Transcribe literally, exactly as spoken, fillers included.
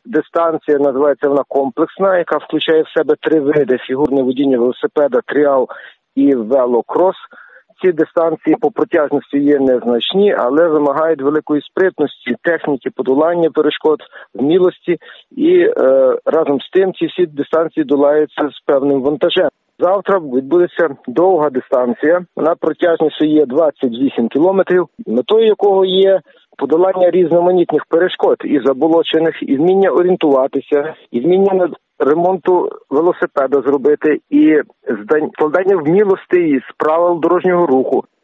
дистанція, називається вона комплексна, яка включає в себе три види: фігурне водіння велосипеда, тріал і велокрос. Ці дистанції по протяжності є незначні, але вимагають великої спритності, техніки подолання перешкод, вмілості і е, разом з тим ці всі дистанції долаються з певним вантажем. Завтра відбудеться довга дистанція, вона протяжністю є двадцять вісім кілометрів, метою якого є подолання різноманітних перешкод і заболочених, і вміння орієнтуватися, і вміння ремонту велосипеда зробити, і складання вмілостей з правил дорожнього руху.